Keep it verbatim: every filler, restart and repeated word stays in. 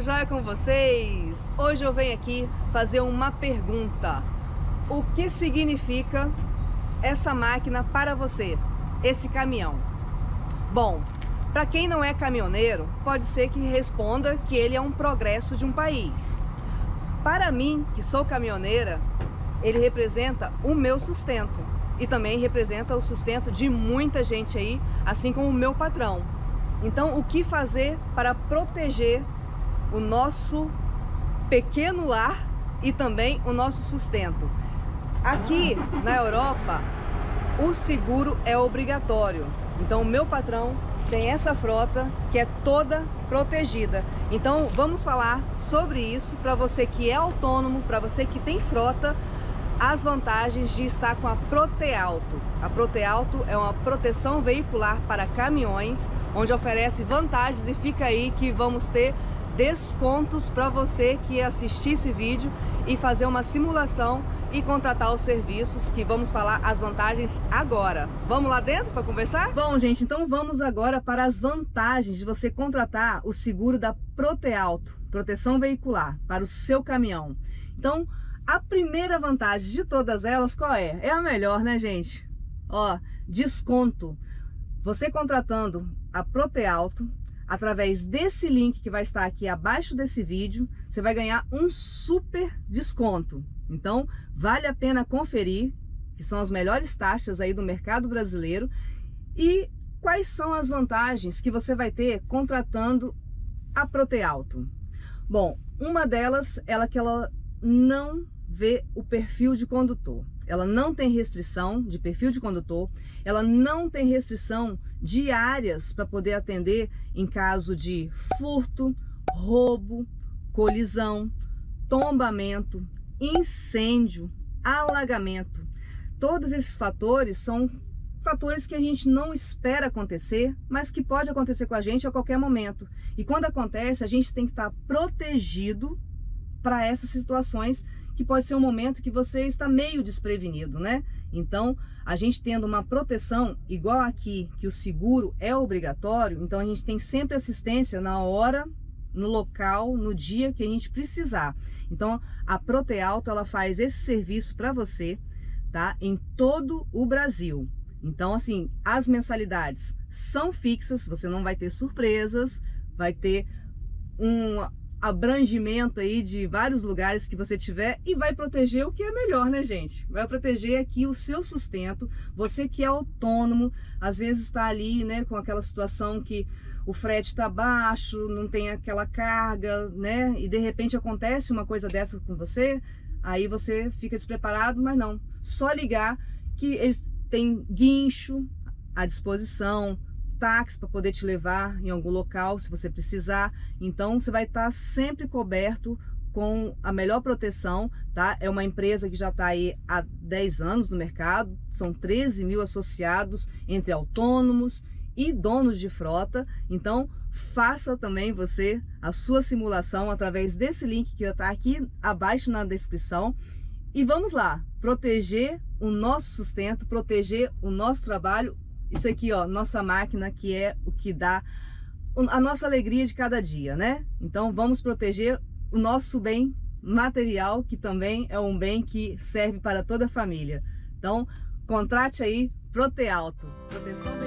joia com vocês? Hoje eu venho aqui fazer uma pergunta. O que significa essa máquina para você, esse caminhão? Bom, para quem não é caminhoneiro, pode ser que responda que ele é um progresso de um país. Para mim, que sou caminhoneira, ele representa o meu sustento e também representa o sustento de muita gente aí, assim como o meu patrão. Então, o que fazer para proteger o nosso pequeno lar e também o nosso sustento? Aqui na Europa, o seguro é obrigatório. Então, o meu patrão tem essa frota que é toda protegida. Então, vamos falar sobre isso para você que é autônomo, para você que tem frota, as vantagens de estar com a Proteauto. A Proteauto é uma proteção veicular para caminhões, onde oferece vantagens, e fica aí que vamos ter descontos para você que assistir esse vídeo e fazer uma simulação e contratar os serviços, que vamos falar as vantagens agora. Vamos lá dentro para conversar? Bom, gente, então vamos agora para as vantagens de você contratar o seguro da Proteauto, proteção veicular para o seu caminhão. Então, a primeira vantagem de todas elas, qual é? É a melhor, né, gente? Ó, desconto. Você contratando a Proteauto, através desse link que vai estar aqui abaixo desse vídeo, você vai ganhar um super desconto. Então, vale a pena conferir, que são as melhores taxas aí do mercado brasileiro. E quais são as vantagens que você vai ter contratando a Proteauto? Bom, uma delas é que ela não vê o perfil de condutor. Ela não tem restrição de perfil de condutor, ela não tem restrição de áreas para poder atender em caso de furto, roubo, colisão, tombamento, incêndio, alagamento. Todos esses fatores são fatores que a gente não espera acontecer, mas que pode acontecer com a gente a qualquer momento. E quando acontece, a gente tem que estar protegido para essas situações, que pode ser um momento que você está meio desprevenido, né? Então, a gente tendo uma proteção igual aqui, que o seguro é obrigatório, então a gente tem sempre assistência na hora, no local, no dia que a gente precisar. Então, a Proteauto, ela faz esse serviço para você, tá? Em todo o Brasil. Então, assim, as mensalidades são fixas, você não vai ter surpresas, vai ter um abrangimento aí de vários lugares que você tiver, e vai proteger o que é melhor, né, gente? Vai proteger aqui o seu sustento. Você que é autônomo, às vezes está ali, né, com aquela situação que o frete está baixo, não tem aquela carga, né, e de repente acontece uma coisa dessa com você, aí você fica despreparado, mas não. Só ligar que eles têm guincho à disposição, táxi para poder te levar em algum local se você precisar. Então você vai estar sempre coberto com a melhor proteção, tá? É uma empresa que já está aí há dez anos no mercado, são treze mil associados entre autônomos e donos de frota. Então faça também você a sua simulação através desse link que está aqui abaixo na descrição. E vamos lá, proteger o nosso sustento, proteger o nosso trabalho. Isso aqui, ó, nossa máquina, que é o que dá a nossa alegria de cada dia, né? Então vamos proteger o nosso bem material, que também é um bem que serve para toda a família. Então contrate aí Proteauto, proteção